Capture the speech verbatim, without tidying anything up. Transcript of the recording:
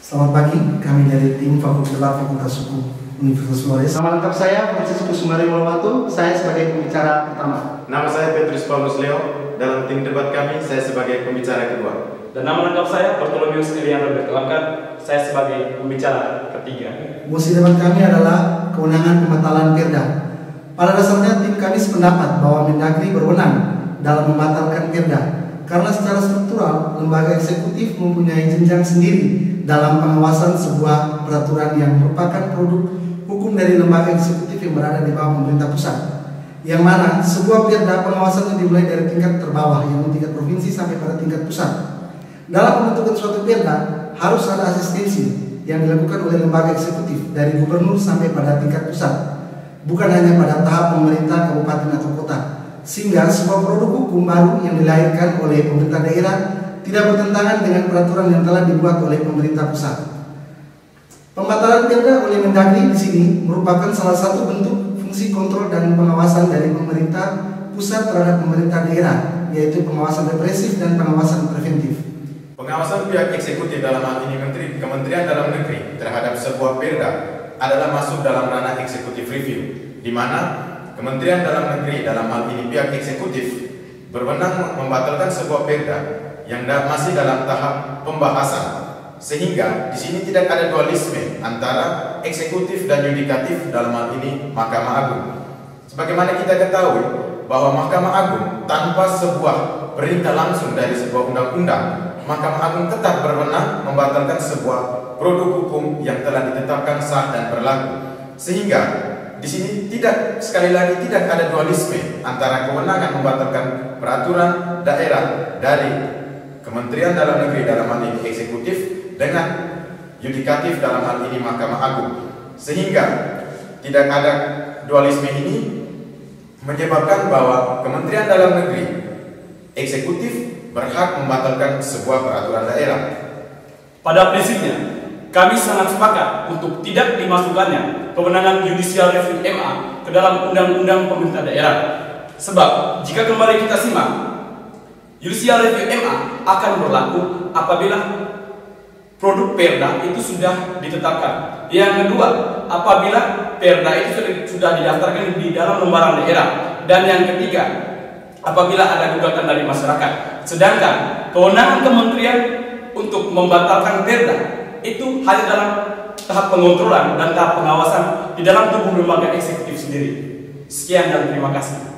Selamat pagi, kami dari tim Fakultas Fakultas Hukum Universitas Flores. Nama lengkap saya Francisco Sumari Mulawatu, saya sebagai pembicara pertama. Nama saya Petrus Paulus Leo, dalam tim debat kami saya sebagai pembicara kedua. Dan nama lengkap saya Bartolomeus Elian Roberto Angkat, saya sebagai pembicara ketiga. Mosi debat kami adalah kewenangan pembatalan Perda. Pada dasarnya tim kami sependapat bahwa Mendagri berwenang dalam membatalkan Perda, karena secara struktural lembaga eksekutif mempunyai jenjang sendiri dalam pengawasan sebuah peraturan yang merupakan produk hukum dari lembaga eksekutif yang berada di bawah pemerintah pusat, yang mana sebuah perda pengawasannya dimulai dari tingkat terbawah, yang tingkat provinsi sampai pada tingkat pusat. Dalam pembentukan suatu perda harus ada asistensi yang dilakukan oleh lembaga eksekutif dari gubernur sampai pada tingkat pusat, bukan hanya pada tahap pemerintah kabupaten atau kota, sehingga sebuah produk hukum baru yang dilahirkan oleh pemerintah daerah tidak bertentangan dengan peraturan yang telah dibuat oleh pemerintah pusat. Pembatalan perda oleh Mendagri di sini merupakan salah satu bentuk fungsi kontrol dan pengawasan dari pemerintah pusat terhadap pemerintah daerah, yaitu pengawasan represif dan pengawasan preventif. Pengawasan pihak eksekutif dalam hal ini Menteri Kementerian Dalam Negeri terhadap sebuah perda adalah masuk dalam ranah eksekutif review, di mana Kementerian Dalam Negeri dalam hal ini pihak eksekutif berwenang membatalkan sebuah perda yang masih dalam tahap pembahasan, sehingga di sini tidak ada dualisme antara eksekutif dan yudikatif dalam hal ini Mahkamah Agung. Sebagaimana kita ketahui bahwa Mahkamah Agung tanpa sebuah perintah langsung dari sebuah undang-undang, Mahkamah Agung tetap berwenang membatalkan sebuah produk hukum yang telah ditetapkan sah dan berlaku, sehingga di sini tidak, sekali lagi tidak ada dualisme antara kewenangan membatalkan peraturan daerah dari Kementerian Dalam Negeri dalam hal ini eksekutif dengan yudikatif dalam hal ini Mahkamah Agung, sehingga tidak ada dualisme ini menyebabkan bahwa Kementerian Dalam Negeri eksekutif berhak membatalkan sebuah peraturan daerah. Pada prinsipnya, kami sangat sepakat untuk tidak dimasukkannya kewenangan Judicial Review M A ke dalam undang-undang pemerintah daerah. Sebab jika kembali kita simak, Judicial Review M A akan berlaku apabila produk perda itu sudah ditetapkan. Yang kedua, apabila perda itu sudah didaftarkan di dalam lembaran daerah. Dan yang ketiga, apabila ada gugatan dari masyarakat. Sedangkan kewenangan kementerian untuk membatalkan perda itu hanya dalam tahap pengontrolan dan tahap pengawasan di dalam tubuh lembaga eksekutif sendiri. Sekian dan terima kasih.